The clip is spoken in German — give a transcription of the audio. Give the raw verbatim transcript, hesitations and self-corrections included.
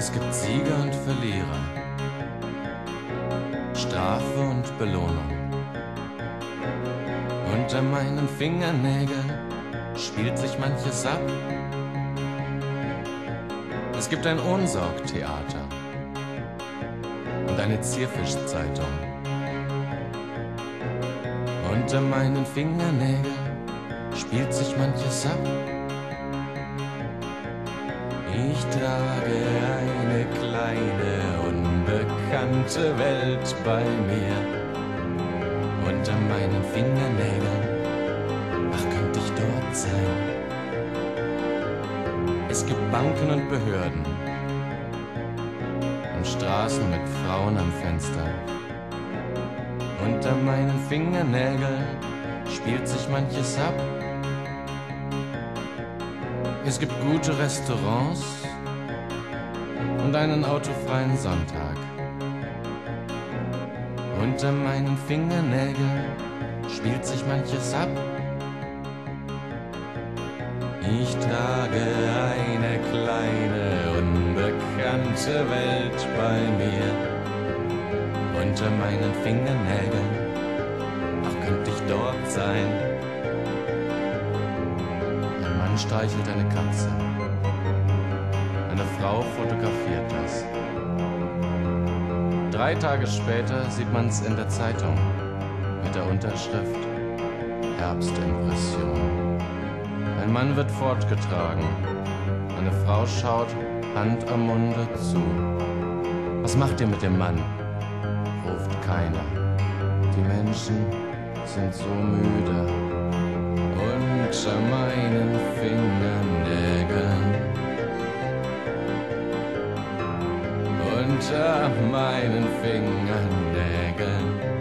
Es gibt Sieger und Verlierer, Strafe und Belohnung. Unter meinen Fingernägeln spielt sich manches ab. Es gibt ein Ohnsorgtheater und eine Zierfischzeitung. Unter meinen Fingernägeln spielt sich manches ab. Ich trage eine kleine, unbekannte Welt bei mir. Unter meinen Fingernägeln, ach, könnte ich dort sein. Es gibt Banken und Behörden und Straßen mit Frauen am Fenster. Unter meinen Fingernägeln spielt sich manches ab. Es gibt gute Restaurants und einen autofreien Sonntag. Unter meinen Fingernägeln spielt sich manches ab. Ich trage eine kleine, unbekannte Welt bei mir. Unter meinen Fingernägeln, ach, könnte ich dort sein. Ein Mann streichelt eine Katze. Eine Frau fotografiert das. Drei Tage später sieht man's in der Zeitung mit der Unterschrift Herbstimpression. Ein Mann wird fortgetragen. Eine Frau schaut, Hand am Munde, zu. Was macht ihr mit dem Mann? Ruft keiner. Die Menschen sind so müde. Unter meinen Fingernägeln, unter meinen Fingernägeln